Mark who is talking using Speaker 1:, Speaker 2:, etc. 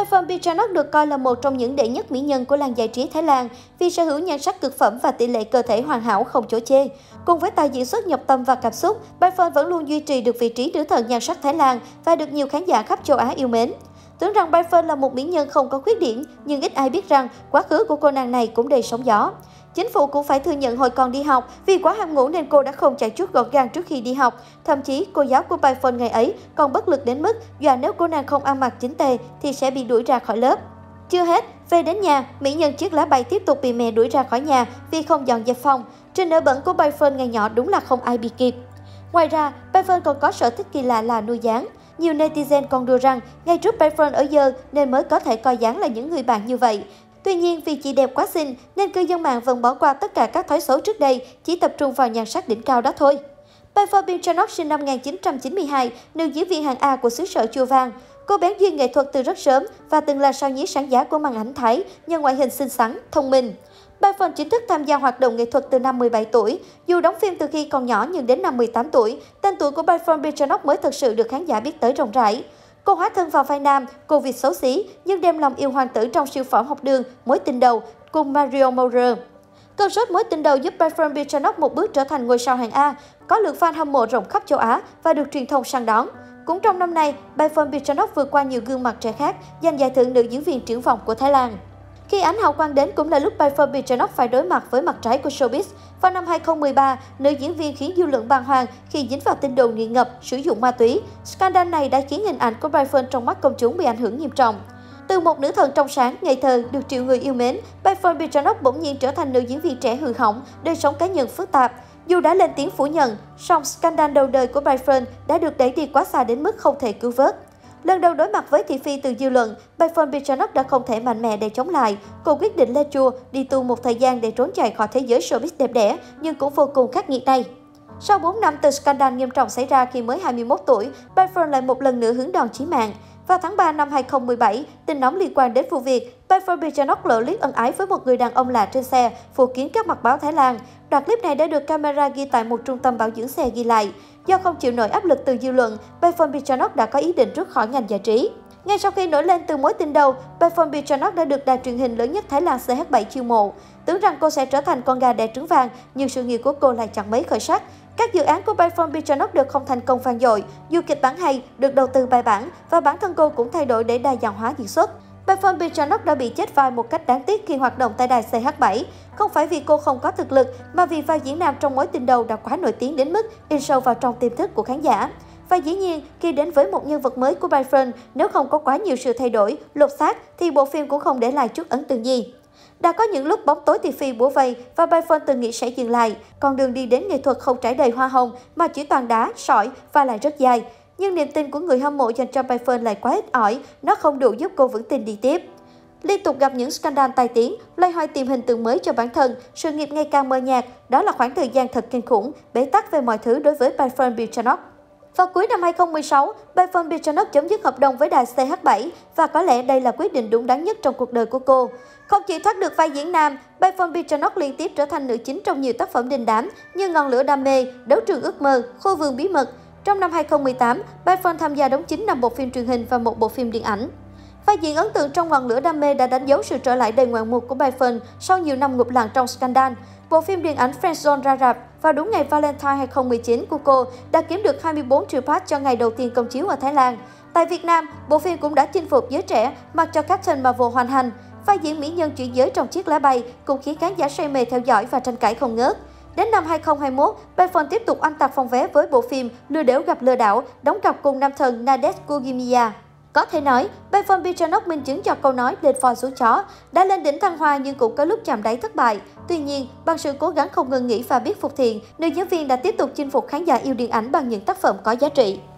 Speaker 1: Baifon Bichanok được coi là một trong những đệ nhất mỹ nhân của làng giải trí Thái Lan vì sở hữu nhan sắc cực phẩm và tỷ lệ cơ thể hoàn hảo không chỗ chê. Cùng với tài diễn xuất nhập tâm và cảm xúc, Baifon vẫn luôn duy trì được vị trí nữ thần nhan sắc Thái Lan và được nhiều khán giả khắp châu Á yêu mến. Tưởng rằng Baifon là một mỹ nhân không có khuyết điểm, nhưng ít ai biết rằng quá khứ của cô nàng này cũng đầy sóng gió. Chính phủ cũng phải thừa nhận hồi còn đi học, vì quá ham ngủ nên cô đã không chải chuốt gọn gàng trước khi đi học. Thậm chí, cô giáo của Baifon ngày ấy còn bất lực đến mức dọa nếu cô nàng không ăn mặc chỉnh tề thì sẽ bị đuổi ra khỏi lớp. Chưa hết, về đến nhà, mỹ nhân chiếc lá bay tiếp tục bị mẹ đuổi ra khỏi nhà vì không dọn dẹp phòng. Trên nỗi bẩn của Baifon ngày nhỏ đúng là không ai bị kịp. Ngoài ra, Baifon còn có sở thích kỳ lạ là nuôi gián. Nhiều netizen còn đùa rằng ngay trước Baifon ở dơ nên mới có thể coi gián là những người bạn như vậy. Tuy nhiên, vì chị đẹp quá xinh nên cư dân mạng vẫn bỏ qua tất cả các thói xấu trước đây, chỉ tập trung vào nhan sắc đỉnh cao đó thôi. Baifon Bichanok sinh năm 1992, nữ diễn viên hạng A của xứ sở Chùa Vàng. Cô bén duyên nghệ thuật từ rất sớm và từng là sao nhí sáng giá của màn ảnh Thái nhờ ngoại hình xinh xắn, thông minh. Baifon chính thức tham gia hoạt động nghệ thuật từ năm 17 tuổi. Dù đóng phim từ khi còn nhỏ nhưng đến năm 18 tuổi, tên tuổi của Baifon Bichanok mới thực sự được khán giả biết tới rộng rãi. Cô hóa thân vào vai nam, cô Việt xấu xí, nhưng đem lòng yêu hoàng tử trong siêu phẩm học đường Mối tình đầu cùng Mario Maurer. Cơn sốt Mối tình đầu giúp Baifon Bichanok một bước trở thành ngôi sao hạng A, có lượng fan hâm mộ rộng khắp châu Á và được truyền thông săn đón. Cũng trong năm nay, Baifon Bichanok vượt qua nhiều gương mặt trẻ khác, giành giải thưởng nữ diễn viên triển vọng của Thái Lan. Khi ánh hào quang đến cũng là lúc Baifon Bichanok phải đối mặt với mặt trái của showbiz. Vào năm 2013, nữ diễn viên khiến dư luận bàng hoàng khi dính vào tin đồn nghiện ngập, sử dụng ma túy. Scandal này đã khiến hình ảnh của Baifon trong mắt công chúng bị ảnh hưởng nghiêm trọng. Từ một nữ thần trong sáng, ngây thơ, được triệu người yêu mến, Baifon Bichanok bỗng nhiên trở thành nữ diễn viên trẻ hư hỏng, đời sống cá nhân phức tạp. Dù đã lên tiếng phủ nhận, song scandal đầu đời của Baifon đã được đẩy đi quá xa đến mức không thể cứu vớt. Lần đầu đối mặt với thị phi từ dư luận, Baifon Bichanok đã không thể mạnh mẽ để chống lại. Cô quyết định lên chùa, đi tu một thời gian để trốn chạy khỏi thế giới showbiz đẹp đẽ, nhưng cũng vô cùng khắc nghiệt này. Sau 4 năm từ scandal nghiêm trọng xảy ra khi mới 21 tuổi, Baifon lại một lần nữa hứng đòn chí mạng. Vào tháng 3 năm 2017, tin nóng liên quan đến vụ việc, Baifon Bichanok lộ liếc ân ái với một người đàn ông lạ trên xe, phủ kín các mặt báo Thái Lan. Đoạn clip này đã được camera ghi tại một trung tâm bảo dưỡng xe ghi lại. Do không chịu nổi áp lực từ dư luận, Baifon Bichanok đã có ý định rút khỏi ngành giải trí. Ngay sau khi nổi lên từ mối tình đầu, Baifon Bichanok đã được đài truyền hình lớn nhất Thái Lan CH7 chiêu mộ. Tưởng rằng cô sẽ trở thành con gà đẻ trứng vàng, nhưng sự nghiệp của cô lại chẳng mấy khởi sắc. Các dự án của Baifon Bichanok đều không thành công vang dội, dù kịch bản hay, được đầu tư bài bản và bản thân cô cũng thay đổi để đa dạng hóa diễn xuất. Baifon Bichanok đã bị chết vai một cách đáng tiếc khi hoạt động tại đài CH7. Không phải vì cô không có thực lực, mà vì vai diễn nam trong mối tình đầu đã quá nổi tiếng đến mức in sâu vào trong tiềm thức của khán giả. Và dĩ nhiên, khi đến với một nhân vật mới của Baifon, nếu không có quá nhiều sự thay đổi, lột xác, thì bộ phim cũng không để lại chút ấn tượng gì. Đã có những lúc bóng tối thị phi bủa vây và Baifon từng nghĩ sẽ dừng lại, con đường đi đến nghệ thuật không trải đầy hoa hồng mà chỉ toàn đá, sỏi và lại rất dài. Nhưng niềm tin của người hâm mộ dành cho Baifon lại quá ít ỏi, nó không đủ giúp cô vững tin đi tiếp. Liên tục gặp những scandal tai tiếng, loay hoay tìm hình tượng mới cho bản thân, sự nghiệp ngày càng mờ nhạt, đó là khoảng thời gian thật kinh khủng, bế tắc về mọi thứ đối với Baifon Bichanok. Vào cuối năm 2016, Baifon Bichanok chấm dứt hợp đồng với đài CH7 và có lẽ đây là quyết định đúng đắn nhất trong cuộc đời của cô. Không chỉ thoát được vai diễn nam, Baifon Bichanok liên tiếp trở thành nữ chính trong nhiều tác phẩm đình đám như Ngọn lửa đam mê, Đấu trường ước mơ, Khu vườn bí mật. Trong năm 2018, Baifon tham gia đóng chính 5 bộ phim truyền hình và 1 bộ phim điện ảnh. Vai diễn ấn tượng trong Ngọn lửa đam mê đã đánh dấu sự trở lại đầy ngoạn mục của Baifon sau nhiều năm ngụp lặn trong scandal. Bộ phim điện ảnh Friendzone ra rạp vào đúng ngày Valentine 2019 của cô đã kiếm được 24 triệu baht cho ngày đầu tiên công chiếu ở Thái Lan. Tại Việt Nam, bộ phim cũng đã chinh phục giới trẻ mặc cho Captain Marvel hoàn hành. Vai diễn mỹ nhân chuyển giới trong chiếc lá bay cũng khiến khán giả say mê theo dõi và tranh cãi không ngớt. Đến năm 2021, Baifon tiếp tục oanh tạc phòng vé với bộ phim Lừa đảo gặp lừa đảo, đóng cặp cùng nam thần Nadesh Kugimiya. Có thể nói, Baifon Bichanok minh chứng cho câu nói lên voi xuống chó, đã lên đỉnh thăng hoa nhưng cũng có lúc chạm đáy thất bại. Tuy nhiên, bằng sự cố gắng không ngừng nghỉ và biết phục thiện, nữ diễn viên đã tiếp tục chinh phục khán giả yêu điện ảnh bằng những tác phẩm có giá trị.